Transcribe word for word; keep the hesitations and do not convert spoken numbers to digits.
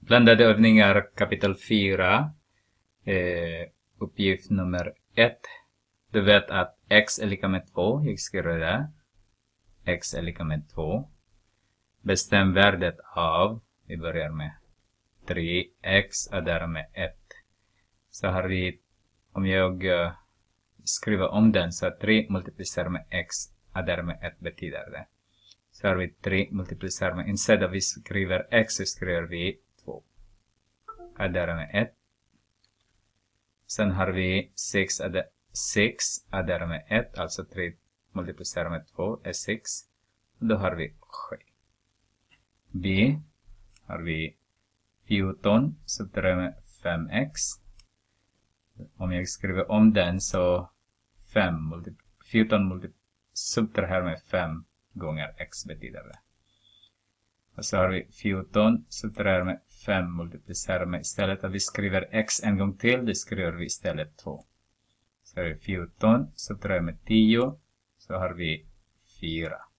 Blandade övningar kapitel fyra. Eh, uppgift nummer ett. Du vet att x är lika med två. Jag skriver det. X är lika med två. Bestäm värdet av. Vi börjar med tre. X är därmed ett. Så har vi, om jag uh, skriver om den, så tre multiplicerar med x är därmed ett betyder det. Så har vi tre multiplicerar med, instead av vi skriver x så skriver vi två. Är därmed ett. Sen har vi sex är, det, sex är därmed ett, alltså tre multiplicerar med två är sex. Då har vi sju. B har vi fjorton subtraherar med fem x. Om jag skriver om den så fem, fjorton multip, subtraherar med fem gånger x betyder det. Och så har vi fjorton subtraherar med fem multiplicerar med, istället att vi skriver x en gång till, det skriver vi istället två. Så har vi fjorton subtraherar med tio, så har vi fyra.